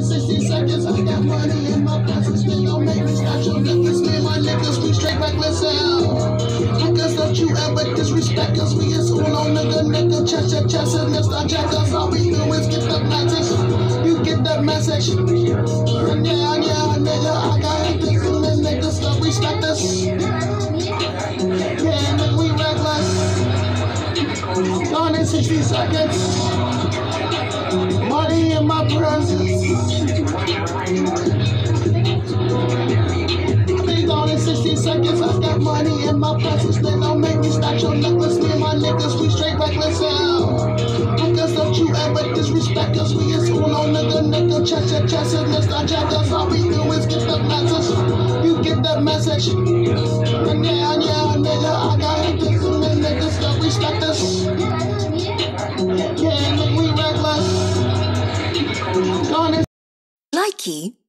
in 60 seconds. I got money in my pockets. They gon' make me start your necklace. Me and my niggas, we straight reckless hell. Niggas, don't you ever disrespect us. We is uno, nigga, chest, and Mr. Jackers. All we do is get the message. You get the message. And yeah, nigga, I got it. This and this niggas, so respect us. Yeah, nigga, we reckless. Gone in 60 seconds. Money in my presence. Be gone in 60 seconds. I got money in my presence. They don't make me start your necklace. Me and my niggas, we straight reckless hell. Niggas, don't you ever disrespect us. We is uno, nigga, chest, and Mr. Jackers. All we do is get the message. You get the message. And yeah, nigga, I got it. This and this niggas, so respect us. Yeah, nigga, we reckless. Likey